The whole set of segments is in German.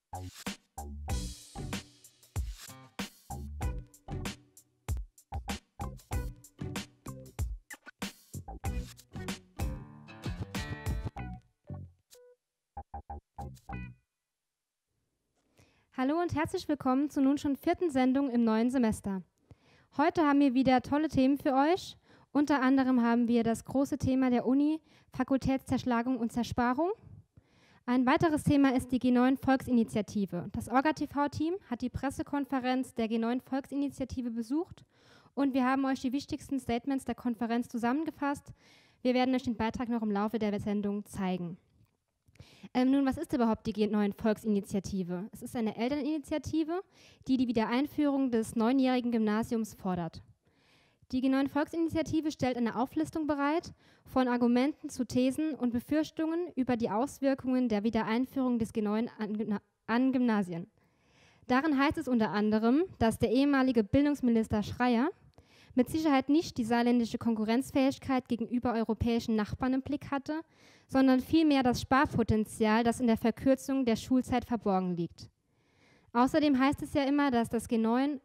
Hallo und herzlich willkommen zur nun schon 4. Sendung im neuen Semester. Heute haben wir wieder tolle Themen für euch. Unter anderem haben wir das große Thema der Uni, Fakultätszerschlagung und Zersparung. Ein weiteres Thema ist die G9 Volksinitiative. Das Orga-TV-Team hat die Pressekonferenz der G9 Volksinitiative besucht und wir haben euch die wichtigsten Statements der Konferenz zusammengefasst. Wir werden euch den Beitrag noch im Laufe der Sendung zeigen. Nun, was ist überhaupt die G9 Volksinitiative? Es ist eine Elterninitiative, die die Wiedereinführung des 9-jährigen Gymnasiums fordert. Die G9 Volksinitiative stellt eine Auflistung bereit von Argumenten zu Thesen und Befürchtungen über die Auswirkungen der Wiedereinführung des G9 an Gymnasien. Darin heißt es unter anderem, dass der ehemalige Bildungsminister Schreyer mit Sicherheit nicht die saarländische Konkurrenzfähigkeit gegenüber europäischen Nachbarn im Blick hatte, sondern vielmehr das Sparpotenzial, das in der Verkürzung der Schulzeit verborgen liegt. Außerdem heißt es ja immer, dass das G8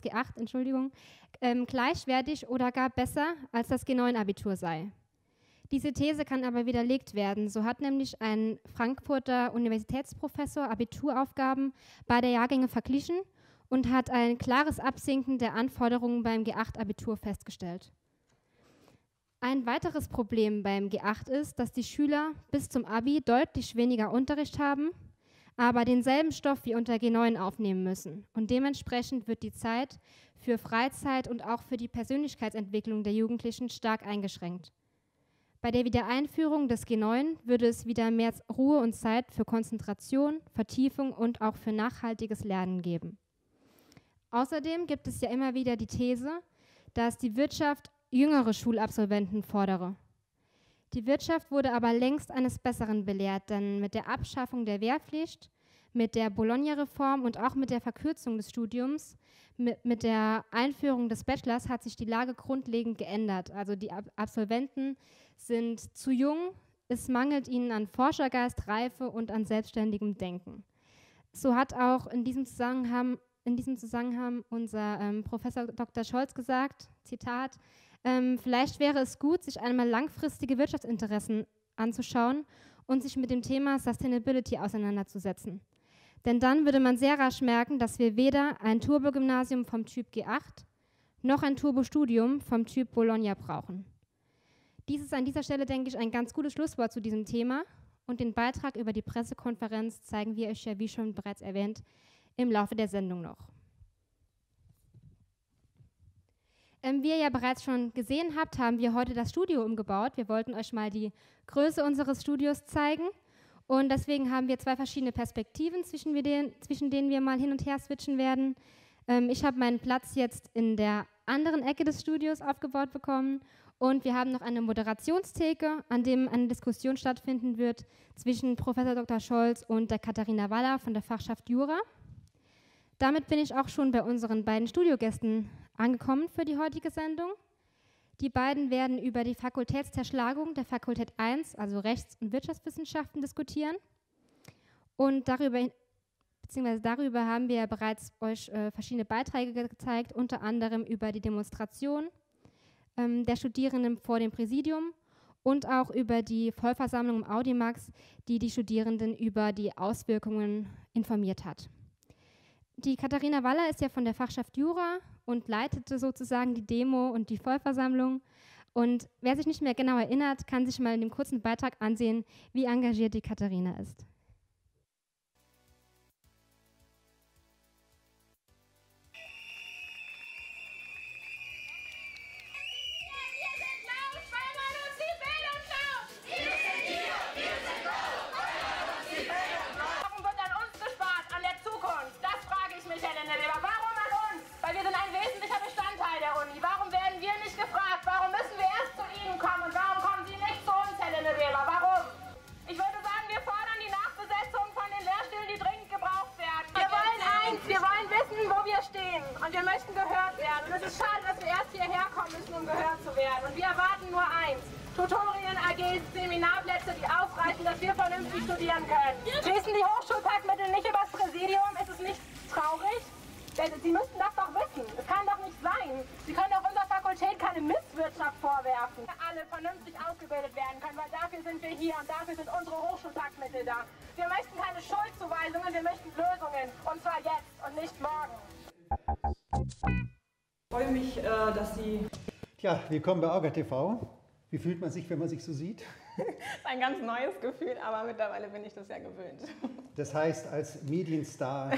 gleichwertig oder gar besser als das G9-Abitur sei. Diese These kann aber widerlegt werden. So hat nämlich ein Frankfurter Universitätsprofessor Abituraufgaben beider Jahrgänge verglichen und hat ein klares Absinken der Anforderungen beim G8-Abitur festgestellt. Ein weiteres Problem beim G8 ist, dass die Schüler bis zum Abi deutlich weniger Unterricht haben, aber denselben Stoff wie unter G9 aufnehmen müssen. Und dementsprechend wird die Zeit für Freizeit und auch für die Persönlichkeitsentwicklung der Jugendlichen stark eingeschränkt. Bei der Wiedereinführung des G9 würde es wieder mehr Ruhe und Zeit für Konzentration, Vertiefung und auch für nachhaltiges Lernen geben. Außerdem gibt es ja immer wieder die These, dass die Wirtschaft jüngere Schulabsolventen fordere. Die Wirtschaft wurde aber längst eines Besseren belehrt, denn mit der Abschaffung der Wehrpflicht, mit der Bologna-Reform und auch mit der Verkürzung des Studiums, mit der Einführung des Bachelors hat sich die Lage grundlegend geändert. Also die Absolventen sind zu jung, es mangelt ihnen an Forschergeist, Reife und an selbstständigem Denken. So hat auch in diesem Zusammenhang unser Professor Dr. Scholz gesagt, Zitat, vielleicht wäre es gut, sich einmal langfristige Wirtschaftsinteressen anzuschauen und sich mit dem Thema Sustainability auseinanderzusetzen. Denn dann würde man sehr rasch merken, dass wir weder ein Turbo-Gymnasium vom Typ G8 noch ein Turbo-Studium vom Typ Bologna brauchen. Dies ist an dieser Stelle, denke ich, ein ganz gutes Schlusswort zu diesem Thema und den Beitrag über die Pressekonferenz zeigen wir euch ja, wie schon bereits erwähnt, im Laufe der Sendung noch. Wie ihr ja bereits schon gesehen habt, haben wir heute das Studio umgebaut. Wir wollten euch mal die Größe unseres Studios zeigen und deswegen haben wir 2 verschiedene Perspektiven, zwischen denen wir mal hin und her switchen werden. Ich habe meinen Platz jetzt in der anderen Ecke des Studios aufgebaut bekommen und wir haben noch eine Moderationstheke, an dem eine Diskussion stattfinden wird zwischen Professor Dr. Scholz und der Katharina Waller von der Fachschaft Jura. Damit bin ich auch schon bei unseren beiden Studiogästen angekommen für die heutige Sendung. Die beiden werden über die Fakultätszerschlagung der Fakultät 1, also Rechts- und Wirtschaftswissenschaften, diskutieren. Und darüber haben wir bereits euch verschiedene Beiträge gezeigt, unter anderem über die Demonstration der Studierenden vor dem Präsidium und auch über die Vollversammlung im Audimax, die die Studierenden über die Auswirkungen informiert hat. Die Katharina Waller ist ja von der Fachschaft Jura und leitete sozusagen die Demo und die Vollversammlung. Und wer sich nicht mehr genau erinnert, kann sich mal in dem kurzen Beitrag ansehen, wie engagiert die Katharina ist. Warum an uns? Weil wir sind ein wesentlicher Bestandteil der Uni. Warum werden wir nicht gefragt? Warum müssen wir erst zu Ihnen kommen? Und warum kommen Sie nicht zu uns, Herr Linneweber? Warum? Ich würde sagen, wir fordern die Nachbesetzung von den Lehrstühlen, die dringend gebraucht werden. Wir wollen eins, wir wollen wissen, wo wir stehen. Und wir möchten gehört werden. Und es ist schade, dass wir erst hierher kommen müssen, um gehört zu werden. Und wir erwarten nur eins. Tutorien, AGs, Seminarplätze, die ausreichen, dass wir vernünftig studieren können. Fließen die Hochschulpackmittel nicht übers Präsidium? Wir möchten keine Schuldzuweisungen, wir möchten Lösungen. Und zwar jetzt und nicht morgen. Ich freue mich, dass Sie... Ja, willkommen bei Orga TV. Wie fühlt man sich, wenn man sich so sieht? Das ist ein ganz neues Gefühl, aber mittlerweile bin ich das ja gewöhnt. Das heißt, als Medienstar,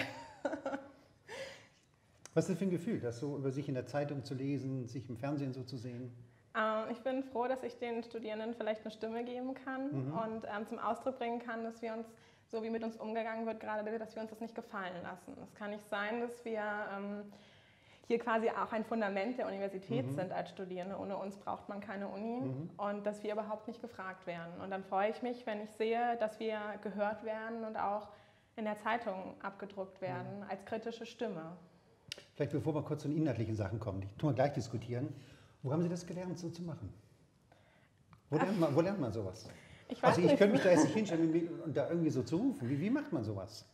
was ist das für ein Gefühl, das so über sich in der Zeitung zu lesen, sich im Fernsehen so zu sehen? Ich bin froh, dass ich den Studierenden vielleicht eine Stimme geben kann und zum Ausdruck bringen kann, dass wir uns, so wie mit uns umgegangen wird gerade, dass wir uns das nicht gefallen lassen. Es kann nicht sein, dass wir hier quasi auch ein Fundament der Universität sind als Studierende. Ohne uns braucht man keine Uni und dass wir überhaupt nicht gefragt werden. Und dann freue ich mich, wenn ich sehe, dass wir gehört werden und auch in der Zeitung abgedruckt werden als kritische Stimme. Vielleicht bevor wir kurz zu den inhaltlichen Sachen kommen, die tun wir gleich diskutieren. Wo haben Sie das gelernt, so zu machen? Wo lernt man sowas? Ich weiß nicht. Ich könnte mich da jetzt nicht hinstellen und da irgendwie so zu rufen. Wie macht man sowas?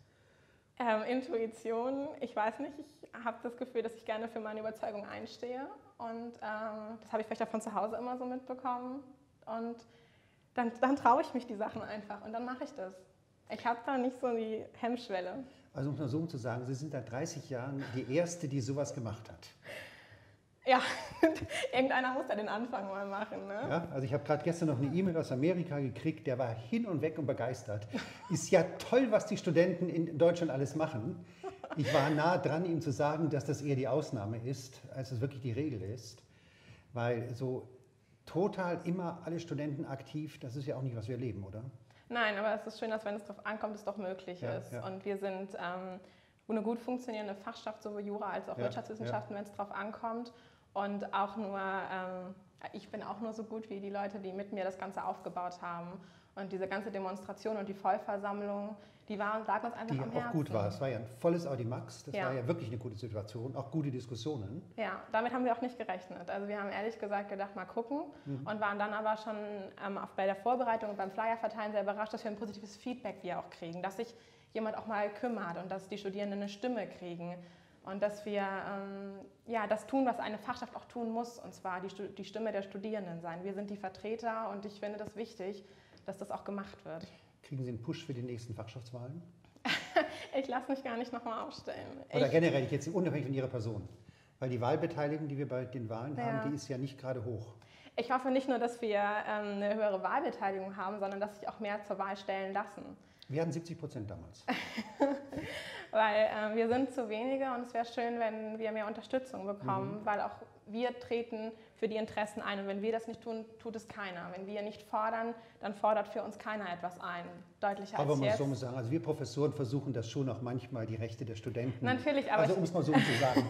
Intuition, ich weiß nicht, ich habe das Gefühl, dass ich gerne für meine Überzeugung einstehe und das habe ich vielleicht auch von zu Hause immer so mitbekommen und dann traue ich mich die Sachen einfach und dann mache ich das. Ich habe da nicht so die Hemmschwelle. Also um es mal so zu sagen, Sie sind seit 30 Jahren die Erste, die sowas gemacht hat. Ja, irgendeiner muss da den Anfang mal machen. Ne? Ja, also ich habe gerade gestern noch eine E-Mail aus Amerika gekriegt, der war hin und weg und begeistert. Ist ja toll, was die Studenten in Deutschland alles machen. Ich war nah dran, ihm zu sagen, dass das eher die Ausnahme ist, als es wirklich die Regel ist. Weil so total immer alle Studenten aktiv, das ist ja auch nicht, was wir erleben, oder? Nein, aber es ist schön, dass wenn es darauf ankommt, es doch möglich ist. Ja. Und wir sind eine gut funktionierende Fachschaft, sowohl Jura als auch Wirtschaftswissenschaften, wenn es darauf ankommt. Und auch nur, ich bin auch nur so gut wie die Leute, die mit mir das Ganze aufgebaut haben. Und diese ganze Demonstration und die Vollversammlung, lag uns einfach am Herzen. Die auch gut war. Es war ja ein volles Audimax. Das war ja wirklich eine gute Situation, auch gute Diskussionen. Ja, damit haben wir auch nicht gerechnet. Also wir haben ehrlich gesagt gedacht, mal gucken und waren dann aber schon bei der Vorbereitung und beim Flyer-Verteilen sehr überrascht, dass wir ein positives Feedback wir auch kriegen, dass sich jemand auch mal kümmert und dass die Studierenden eine Stimme kriegen. Und dass wir das tun, was eine Fachschaft auch tun muss, und zwar die Stimme der Studierenden sein. Wir sind die Vertreter und ich finde das wichtig, dass das auch gemacht wird. Kriegen Sie einen Push für die nächsten Fachschaftswahlen? Ich lasse mich gar nicht nochmal aufstellen. Oder generell, jetzt unabhängig von Ihrer Person. Weil die Wahlbeteiligung, die wir bei den Wahlen haben, die ist ja nicht gerade hoch. Ich hoffe nicht nur, dass wir eine höhere Wahlbeteiligung haben, sondern dass sich auch mehr zur Wahl stellen lassen. Wir hatten 70% damals. Weil wir sind zu wenige und es wäre schön, wenn wir mehr Unterstützung bekommen, weil auch wir treten für die Interessen ein und wenn wir das nicht tun, tut es keiner. Wenn wir nicht fordern, dann fordert für uns keiner etwas ein, deutlicher als jetzt. Aber man muss so sagen, also wir Professoren versuchen das schon auch manchmal, die Rechte der Studenten. Natürlich, aber also um es mal so zu sagen.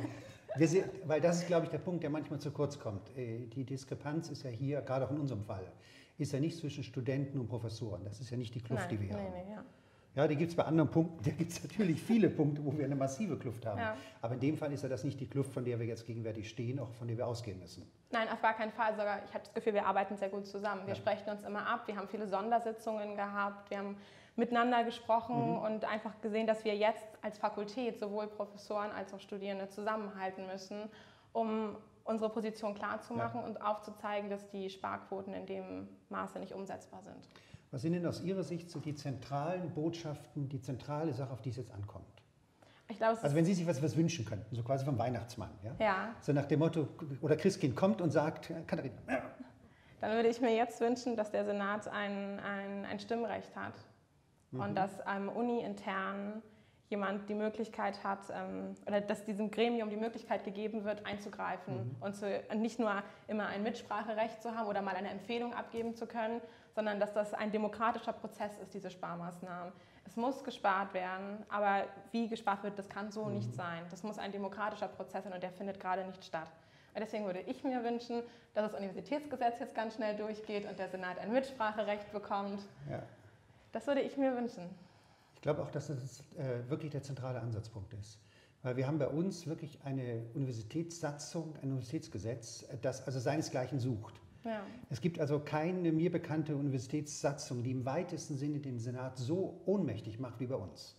Weil das ist, glaube ich, der Punkt, der manchmal zu kurz kommt. Die Diskrepanz ist ja hier, gerade auch in unserem Fall, ist ja nicht zwischen Studenten und Professoren. Das ist ja nicht die Kluft, die wir haben. Ja, die gibt es bei anderen Punkten, da gibt es natürlich viele Punkte, wo wir eine massive Kluft haben. Ja. Aber in dem Fall ist ja das nicht die Kluft, von der wir jetzt gegenwärtig stehen, auch von der wir ausgehen müssen. Nein, auf gar keinen Fall. Sogar, ich habe das Gefühl, wir arbeiten sehr gut zusammen. Wir sprechen uns immer ab, wir haben viele Sondersitzungen gehabt, wir haben miteinander gesprochen und einfach gesehen, dass wir jetzt als Fakultät sowohl Professoren als auch Studierende zusammenhalten müssen, um unsere Position klarzumachen und aufzuzeigen, dass die Sparquoten in dem Maße nicht umsetzbar sind. Was sind denn aus Ihrer Sicht so die zentralen Botschaften, die zentrale Sache, auf die es jetzt ankommt? Ich glaube, also wenn Sie sich was wünschen könnten, so quasi vom Weihnachtsmann, so nach dem Motto, oder Christkind kommt und sagt, Katharina. Dann würde ich mir jetzt wünschen, dass der Senat ein Stimmrecht hat und dass Uni-intern jemand die Möglichkeit hat, oder dass diesem Gremium die Möglichkeit gegeben wird, einzugreifen und nicht nur immer ein Mitspracherecht zu haben oder mal eine Empfehlung abgeben zu können, sondern dass das ein demokratischer Prozess ist, diese Sparmaßnahmen. Es muss gespart werden, aber wie gespart wird, das kann so nicht sein. Das muss ein demokratischer Prozess sein und der findet gerade nicht statt. Und deswegen würde ich mir wünschen, dass das Universitätsgesetz jetzt ganz schnell durchgeht und der Senat ein Mitspracherecht bekommt. Ja. Das würde ich mir wünschen. Ich glaube auch, dass das wirklich der zentrale Ansatzpunkt ist. Weil wir haben bei uns wirklich eine Universitätssatzung, ein Universitätsgesetz, das also seinesgleichen sucht. Ja. Es gibt also keine mir bekannte Universitätssatzung, die im weitesten Sinne den Senat so ohnmächtig macht wie bei uns.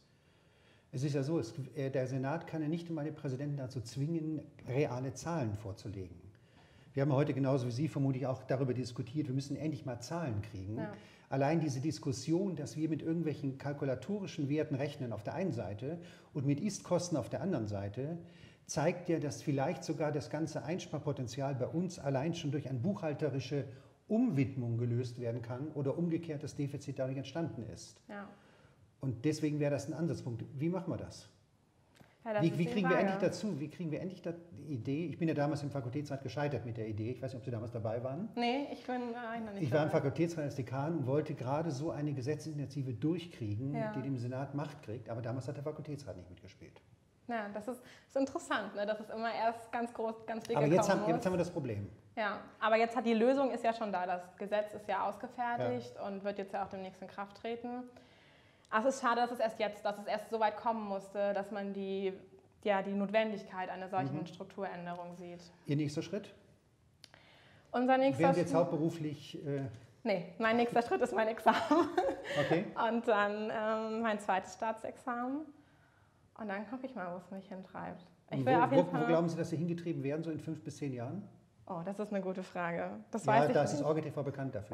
Es ist ja so, der Senat kann ja nicht einmal den Präsidenten dazu zwingen, reale Zahlen vorzulegen. Wir haben heute genauso wie Sie vermutlich auch darüber diskutiert, wir müssen endlich mal Zahlen kriegen. Ja. Allein diese Diskussion, dass wir mit irgendwelchen kalkulatorischen Werten rechnen auf der einen Seite und mit Ist-Kosten auf der anderen Seite, zeigt ja, dass vielleicht sogar das ganze Einsparpotenzial bei uns allein schon durch eine buchhalterische Umwidmung gelöst werden kann oder umgekehrt das Defizit dadurch entstanden ist. Ja. Und deswegen wäre das ein Ansatzpunkt. Wie machen wir das? Ja, wie kriegen wir endlich dazu? Wie kriegen wir endlich die Idee? Ich bin ja damals im Fakultätsrat gescheitert mit der Idee. Ich weiß nicht, ob Sie damals dabei waren. Nee, ich bin noch nicht. Ich war im Fakultätsrat als Dekan und wollte gerade so eine Gesetzesinitiative durchkriegen, die dem Senat Macht kriegt. Aber damals hat der Fakultätsrat nicht mitgespielt. Ja, das ist interessant, ne? Das ist immer erst ganz groß, ganz big. Aber jetzt haben wir das Problem. Ja, aber jetzt die Lösung ist ja schon da. Das Gesetz ist ja ausgefertigt und wird jetzt ja auch demnächst in Kraft treten. Ach, es ist schade, dass es erst so weit kommen musste, dass man die Notwendigkeit einer solchen Strukturänderung sieht. Ihr nächster Schritt? Unser nächster Wären Sie jetzt hauptberuflich... Nee, mein nächster Schritt ist mein Examen. Okay. Und dann mein zweites Staatsexamen. Und dann gucke ich mal, wo es mich hintreibt. Wo glauben Sie, dass Sie hingetrieben werden, so in 5 bis 10 Jahren? Oh, das ist eine gute Frage. Das weiß ich nicht. Da ist das OrgeTV bekannt dafür.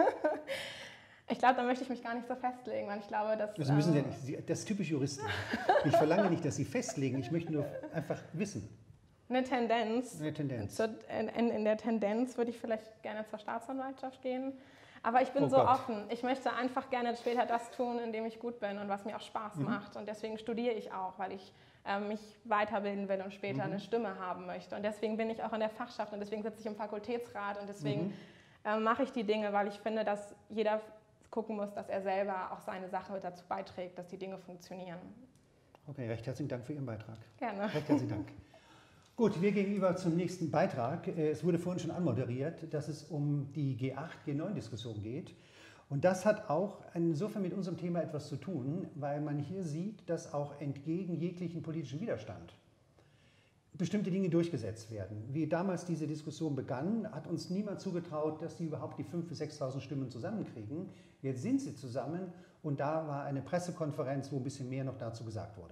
Ich glaube, da möchte ich mich gar nicht so festlegen, weil ich glaube, dass... Das müssen Sie ja nicht. Das ist typisch Juristen. Ich verlange nicht, dass Sie festlegen, ich möchte nur einfach wissen. Eine Tendenz. Eine Tendenz. In der Tendenz würde ich vielleicht gerne zur Staatsanwaltschaft gehen. Aber ich bin offen. Ich möchte einfach gerne später das tun, in dem ich gut bin und was mir auch Spaß macht. Und deswegen studiere ich auch, weil ich mich weiterbilden will und später eine Stimme haben möchte. Und deswegen bin ich auch in der Fachschaft und deswegen sitze ich im Fakultätsrat und deswegen mache ich die Dinge, weil ich finde, dass jeder gucken muss, dass er selber auch seine Sache dazu beiträgt, dass die Dinge funktionieren. Okay, recht herzlichen Dank für Ihren Beitrag. Gerne. Recht herzlichen Dank. Gut, wir gehen über zum nächsten Beitrag. Es wurde vorhin schon anmoderiert, dass es um die G8-G9-Diskussion geht. Und das hat auch insofern mit unserem Thema etwas zu tun, weil man hier sieht, dass auch entgegen jeglichen politischen Widerstand bestimmte Dinge durchgesetzt werden. Wie damals diese Diskussion begann, hat uns niemand zugetraut, dass sie überhaupt die 5.000 bis 6.000 Stimmen zusammenkriegen. Jetzt sind sie zusammen und da war eine Pressekonferenz, wo ein bisschen mehr noch dazu gesagt wurde.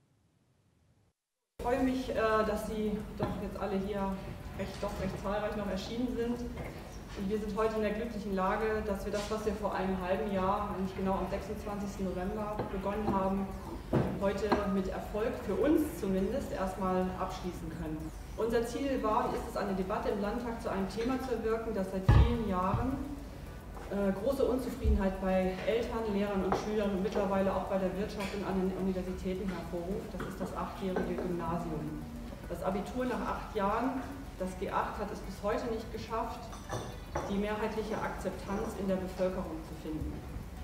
Ich freue mich, dass Sie doch jetzt alle hier recht zahlreich noch erschienen sind. Und wir sind heute in der glücklichen Lage, dass wir das, was wir vor einem halben Jahr, nämlich genau am 26. November begonnen haben, heute mit Erfolg, für uns zumindest, erstmal abschließen können. Unser Ziel war, ist es, eine Debatte im Landtag zu einem Thema zu erwirken, das seit vielen Jahren große Unzufriedenheit bei Eltern, Lehrern und Schülern und mittlerweile auch bei der Wirtschaft und an den Universitäten hervorruft. Das ist das 8-jährige Gymnasium. Das Abitur nach 8 Jahren, das G8 hat es bis heute nicht geschafft, die mehrheitliche Akzeptanz in der Bevölkerung zu finden.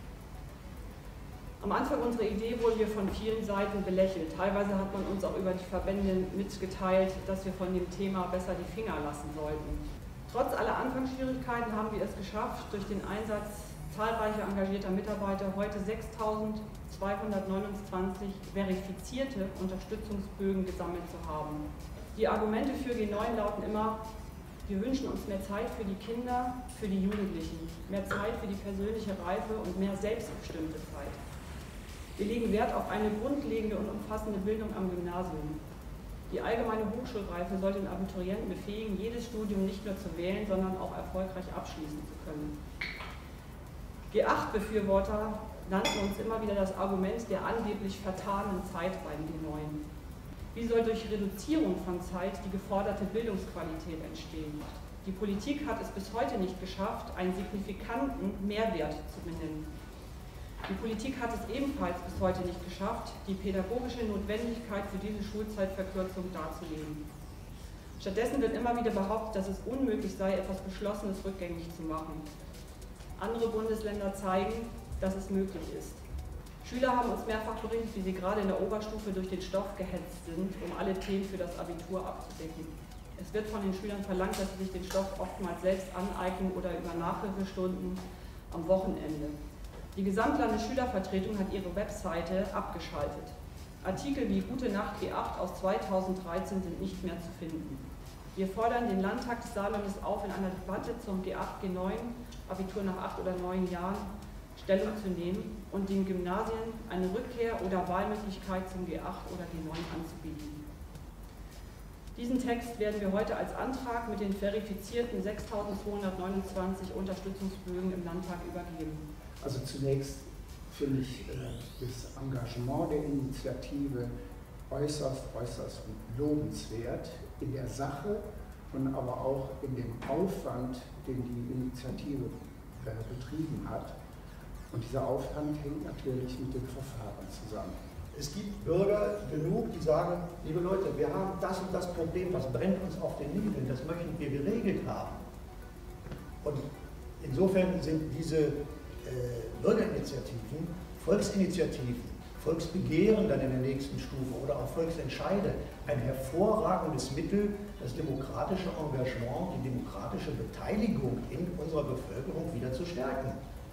Am Anfang unserer Idee wurden wir von vielen Seiten belächelt. Teilweise hat man uns auch über die Verbände mitgeteilt, dass wir von dem Thema besser die Finger lassen sollten. Trotz aller Anfangsschwierigkeiten haben wir es geschafft, durch den Einsatz zahlreicher engagierter Mitarbeiter heute 6.229 verifizierte Unterstützungsbögen gesammelt zu haben. Die Argumente für G9 lauten immer: Wir wünschen uns mehr Zeit für die Kinder, für die Jugendlichen, mehr Zeit für die persönliche Reife und mehr selbstbestimmte Zeit. Wir legen Wert auf eine grundlegende und umfassende Bildung am Gymnasium. Die allgemeine Hochschulreife soll den Abiturienten befähigen, jedes Studium nicht nur zu wählen, sondern auch erfolgreich abschließen zu können. G8-Befürworter nannten uns immer wieder das Argument der angeblich vertanen Zeit beim G9. Wie soll durch Reduzierung von Zeit die geforderte Bildungsqualität entstehen? Die Politik hat es bis heute nicht geschafft, einen signifikanten Mehrwert zu benennen. Die Politik hat es ebenfalls bis heute nicht geschafft, die pädagogische Notwendigkeit für diese Schulzeitverkürzung darzulegen. Stattdessen wird immer wieder behauptet, dass es unmöglich sei, etwas Beschlossenes rückgängig zu machen. Andere Bundesländer zeigen, dass es möglich ist. Schüler haben uns mehrfach berichtet, wie sie gerade in der Oberstufe durch den Stoff gehetzt sind, um alle Themen für das Abitur abzudecken. Es wird von den Schülern verlangt, dass sie sich den Stoff oftmals selbst aneignen oder über Nachhilfestunden am Wochenende. Die Gesamtlandesschülervertretung hat ihre Webseite abgeschaltet. Artikel wie Gute Nacht G8 aus 2013 sind nicht mehr zu finden. Wir fordern den Landtag des Saarlandes auf, in einer Debatte zum G8, G9, Abitur nach 8 oder 9 Jahren, Stellung zu nehmen und den Gymnasien eine Rückkehr oder Wahlmöglichkeit zum G8 oder G9 anzubieten. Diesen Text werden wir heute als Antrag mit den verifizierten 6.229 Unterstützungsbögen im Landtag übergeben. Also zunächst finde ich das Engagement der Initiative äußerst lobenswert in der Sache und aber auch in dem Aufwand, den die Initiative betrieben hat. Und dieser Aufwand hängt natürlich mit dem Verfahren zusammen. Es gibt Bürger genug, die sagen, liebe Leute, wir haben das und das Problem, das brennt uns auf den Nägeln, das möchten wir geregelt haben. Und insofern sind diese Bürgerinitiativen, Volksinitiativen, Volksbegehren dann in der nächsten Stufe oder auch Volksentscheide ein hervorragendes Mittel, das demokratische Engagement, die demokratische Beteiligung in unserer Bevölkerung wieder zu stärken.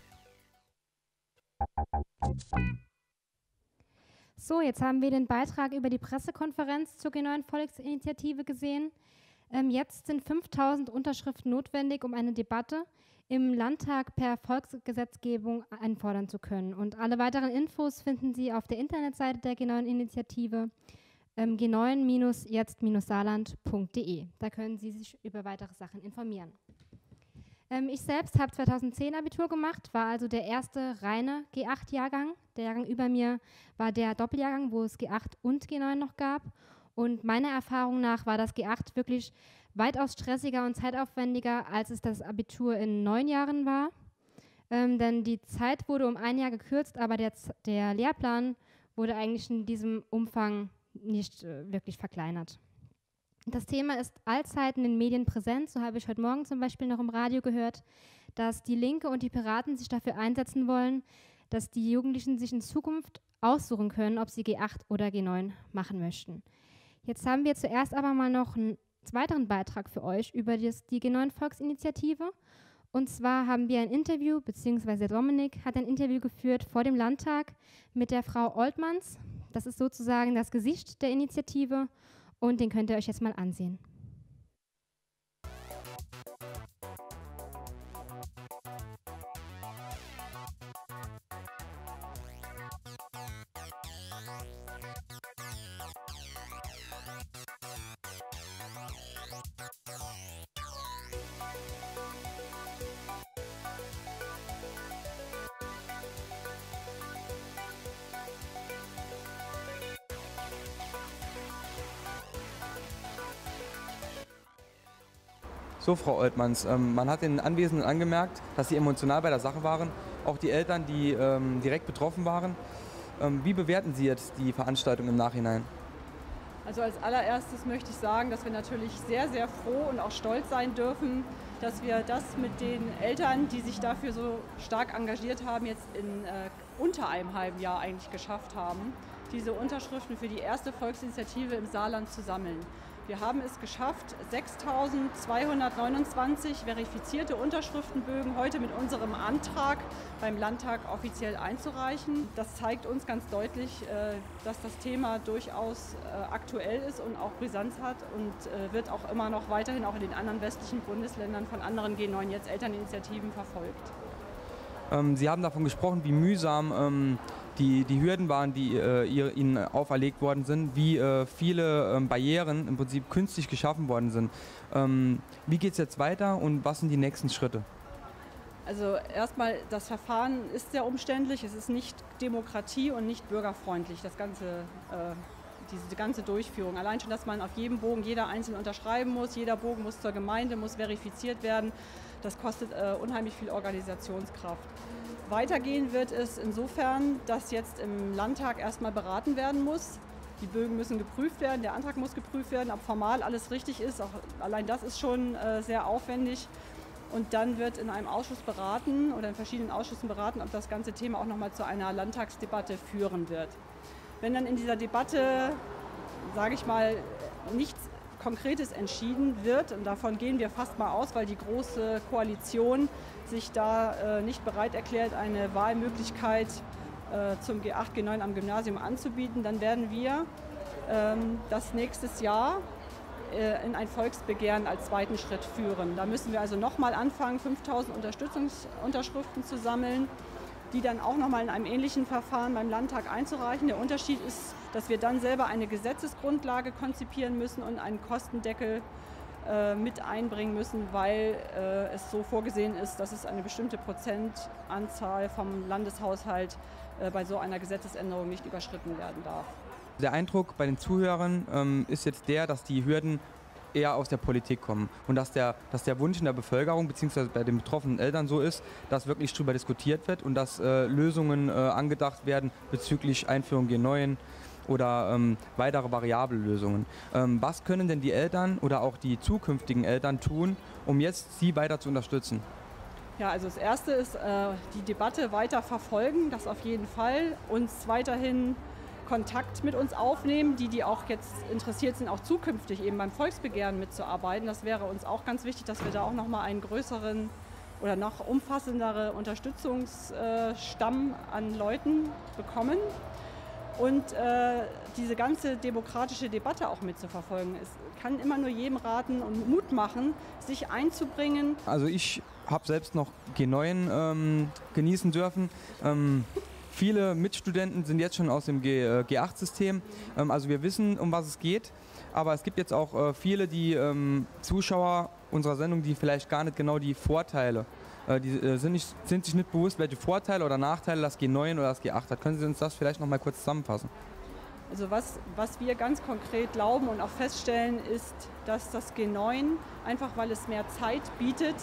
So, jetzt haben wir den Beitrag über die Pressekonferenz zur G9 Volksinitiative gesehen. Jetzt sind 5000 Unterschriften notwendig, um eine Debatte im Landtag per Volksgesetzgebung einfordern zu können. Und alle weiteren Infos finden Sie auf der Internetseite der G9-Initiative g9-jetzt-saarland.de. Da können Sie sich über weitere Sachen informieren. Ich selbst habe 2010 Abitur gemacht, war also der erste reine G8-Jahrgang. Der Jahrgang über mir war der Doppeljahrgang, wo es G8 und G9 noch gab. Und meiner Erfahrung nach war das G8 wirklich weitaus stressiger und zeitaufwendiger, als es das Abitur in 9 Jahren war. Denn die Zeit wurde um 1 Jahr gekürzt, aber der Lehrplan wurde eigentlich in diesem Umfang nicht wirklich verkleinert. Das Thema ist allzeit in den Medien präsent. So habe ich heute Morgen zum Beispiel noch im Radio gehört, dass die Linke und die Piraten sich dafür einsetzen wollen, dass die Jugendlichen sich in Zukunft aussuchen können, ob sie G8 oder G9 machen möchten. Jetzt haben wir zuerst aber mal noch einen weiteren Beitrag für euch über die G9 Volksinitiative. Und zwar haben wir ein Interview, beziehungsweise Dominik hat ein Interview geführt vor dem Landtag mit der Frau Oltmanns. Das ist sozusagen das Gesicht der Initiative. Und den könnt ihr euch jetzt mal ansehen. So, Frau Oltmanns, man hat den Anwesenden angemerkt, dass sie emotional bei der Sache waren, auch die Eltern, die direkt betroffen waren. Wie bewerten Sie jetzt die Veranstaltung im Nachhinein? Also als allererstes möchte ich sagen, dass wir natürlich sehr, sehr froh und auch stolz sein dürfen, dass wir das mit den Eltern, die sich dafür so stark engagiert haben, jetzt in unter einem halben Jahr eigentlich geschafft haben, diese Unterschriften für die erste Volksinitiative im Saarland zu sammeln. Wir haben es geschafft, 6.229 verifizierte Unterschriftenbögen heute mit unserem Antrag beim Landtag offiziell einzureichen. Das zeigt uns ganz deutlich, dass das Thema durchaus aktuell ist und auch Brisanz hat und wird auch immer noch weiterhin auch in den anderen westlichen Bundesländern von anderen G9 jetzt Elterninitiativen verfolgt. Sie haben davon gesprochen, wie mühsam die Hürden waren, die ihnen auferlegt worden sind, wie viele Barrieren im Prinzip künstlich geschaffen worden sind. Wie geht es jetzt weiter und was sind die nächsten Schritte? Also erstmal, das Verfahren ist sehr umständlich, es ist nicht Demokratie und nicht bürgerfreundlich, diese ganze Durchführung. Allein schon, dass man auf jedem Bogen jeder einzeln unterschreiben muss, jeder Bogen muss zur Gemeinde, muss verifiziert werden, das kostet unheimlich viel Organisationskraft. Weitergehen wird es insofern, dass jetzt im Landtag erstmal beraten werden muss. Die Bögen müssen geprüft werden, der Antrag muss geprüft werden, ob formal alles richtig ist. Auch allein das ist schon sehr aufwendig. Und dann wird in einem Ausschuss beraten oder in verschiedenen Ausschüssen beraten, ob das ganze Thema auch nochmal zu einer Landtagsdebatte führen wird. Wenn dann in dieser Debatte, sage ich mal, nichts Konkretes entschieden wird, und davon gehen wir fast mal aus, weil die Große Koalition sich da nicht bereit erklärt, eine Wahlmöglichkeit zum G8, G9 am Gymnasium anzubieten, dann werden wir das nächstes Jahr in ein Volksbegehren als zweiten Schritt führen. Da müssen wir also nochmal anfangen, 5000 Unterschriften zu sammeln, die dann auch nochmal in einem ähnlichen Verfahren beim Landtag einzureichen. Der Unterschied ist, dass wir dann selber eine Gesetzesgrundlage konzipieren müssen und einen Kostendeckel mit einbringen müssen, weil es so vorgesehen ist, dass es eine bestimmte Prozentanzahl vom Landeshaushalt bei so einer Gesetzesänderung nicht überschritten werden darf. Der Eindruck bei den Zuhörern ist jetzt der, dass die Hürden eher aus der Politik kommen und dass der Wunsch in der Bevölkerung bzw. bei den betroffenen Eltern so ist, dass wirklich darüber diskutiert wird und dass Lösungen angedacht werden bezüglich Einführung G9 oder weitere variable Lösungen. Was können denn die Eltern oder auch die zukünftigen Eltern tun, um jetzt sie weiter zu unterstützen? Ja, also das Erste ist, die Debatte weiter verfolgen, das auf jeden Fall, uns weiterhin Kontakt mit uns aufnehmen, die auch jetzt interessiert sind, auch zukünftig eben beim Volksbegehren mitzuarbeiten. Das wäre uns auch ganz wichtig, dass wir da auch nochmal einen größeren oder noch umfassendere Unterstützungsstamm an Leuten bekommen. Und diese ganze demokratische Debatte auch mitzuverfolgen. Es kann immer nur jedem raten und Mut machen, sich einzubringen. Also ich habe selbst noch G9 genießen dürfen. Viele Mitstudenten sind jetzt schon aus dem G8-System. Also wir wissen, um was es geht. Aber es gibt jetzt auch viele Zuschauer unserer Sendung, die vielleicht gar nicht genau die Vorteile sind sich nicht bewusst, welche Vorteile oder Nachteile das G9 oder das G8 hat. Können Sie uns das vielleicht noch mal kurz zusammenfassen? Also was wir ganz konkret glauben und auch feststellen, ist, dass das G9, einfach weil es mehr Zeit bietet,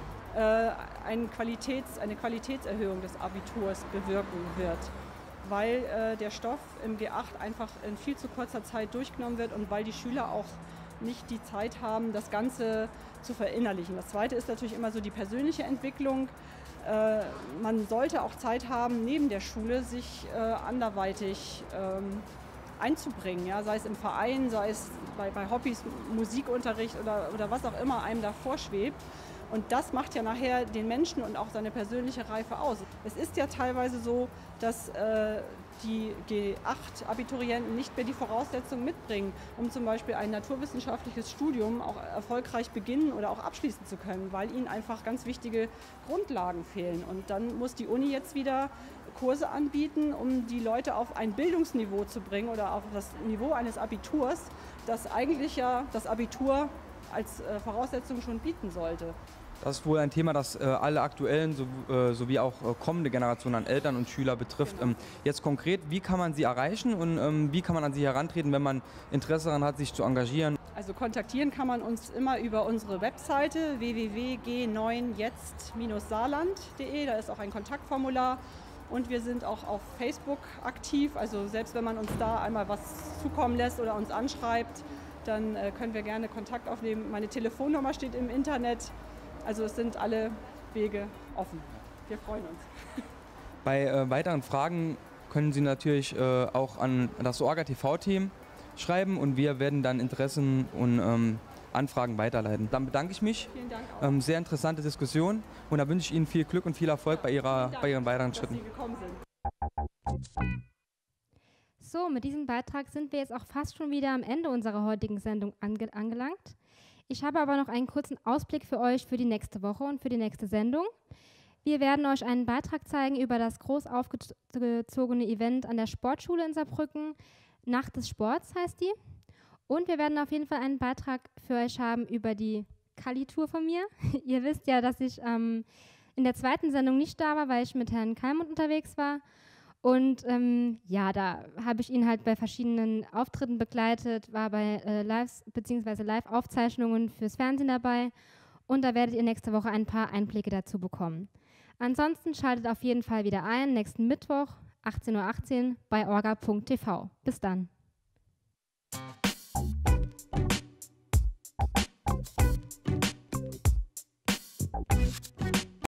eine Qualitätserhöhung des Abiturs bewirken wird. Weil der Stoff im G8 einfach in viel zu kurzer Zeit durchgenommen wird und weil die Schüler auch nicht die Zeit haben, das Ganze zu verinnerlichen. Das Zweite ist natürlich immer so die persönliche Entwicklung. Man sollte auch Zeit haben, neben der Schule sich anderweitig einzubringen, ja? Sei es im Verein, sei es bei Hobbys, Musikunterricht oder was auch immer einem da vorschwebt. Und das macht ja nachher den Menschen und auch seine persönliche Reife aus. Es ist ja teilweise so, dass die G8-Abiturienten nicht mehr die Voraussetzungen mitbringen, um zum Beispiel ein naturwissenschaftliches Studium auch erfolgreich beginnen oder auch abschließen zu können, weil ihnen einfach ganz wichtige Grundlagen fehlen. Und dann muss die Uni jetzt wieder Kurse anbieten, um die Leute auf ein Bildungsniveau zu bringen oder auf das Niveau eines Abiturs, das eigentlich ja das Abitur als Voraussetzung schon bieten sollte. Das ist wohl ein Thema, das alle aktuellen sowie auch kommende Generationen an Eltern und Schüler betrifft. Genau. Jetzt konkret, wie kann man sie erreichen und wie kann man an sie herantreten, wenn man Interesse daran hat, sich zu engagieren? Also kontaktieren kann man uns immer über unsere Webseite www.g9jetzt-saarland.de. Da ist auch ein Kontaktformular und wir sind auch auf Facebook aktiv. Also selbst wenn man uns da einmal was zukommen lässt oder uns anschreibt, dann können wir gerne Kontakt aufnehmen. Meine Telefonnummer steht im Internet. Also es sind alle Wege offen. Wir freuen uns. Bei weiteren Fragen können Sie natürlich auch an das Orga-TV-Team schreiben und wir werden dann Interessen und Anfragen weiterleiten. Dann bedanke ich mich. Vielen Dank auch. Sehr interessante Diskussion und da wünsche ich Ihnen viel Glück und viel Erfolg bei Ihren weiteren Schritten. Dass Sie gekommen sind. So, mit diesem Beitrag sind wir jetzt auch fast schon wieder am Ende unserer heutigen Sendung angelangt. Ich habe aber noch einen kurzen Ausblick für euch für die nächste Woche und für die nächste Sendung. Wir werden euch einen Beitrag zeigen über das groß aufgezogene Event an der Sportschule in Saarbrücken. Nacht des Sports heißt die. Und wir werden auf jeden Fall einen Beitrag für euch haben über die Kali-Tour von mir. Ihr wisst ja, dass ich in der zweiten Sendung nicht da war, weil ich mit Herrn Kalmund unterwegs war. Und ja, da habe ich ihn halt bei verschiedenen Auftritten begleitet, war bei Lives bzw. Live-Aufzeichnungen fürs Fernsehen dabei. Und da werdet ihr nächste Woche ein paar Einblicke dazu bekommen. Ansonsten schaltet auf jeden Fall wieder ein, nächsten Mittwoch, 18:18 Uhr bei orga.tv. Bis dann.